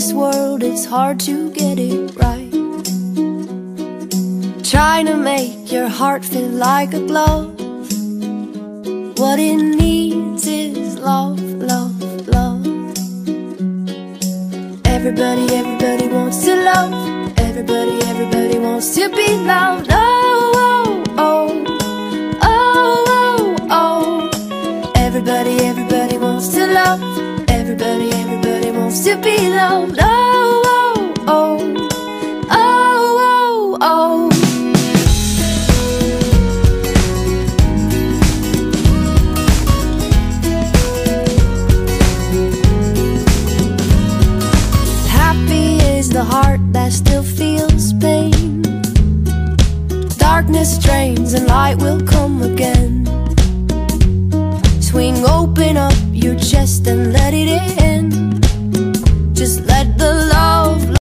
this world, it's hard to get it right. Trying to make your heart feel like a glove. What it needs is love, love, love. Everybody, everybody wants to love. Everybody, everybody wants to be loved. Oh, oh, oh, oh, oh, oh. Everybody, everybody wants to love. Everybody, everybody wants to be loved. Oh, oh, oh, oh, oh, oh. The heart that still feels pain. Darkness drains and light will come again. Swing open up your chest and let